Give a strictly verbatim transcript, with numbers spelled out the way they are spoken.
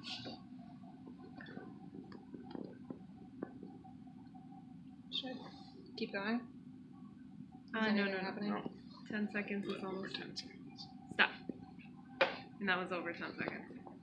Should I keep going? Uh, no, no, no, happening? no. Ten seconds is almost ten seconds. Stop. And that was over ten seconds.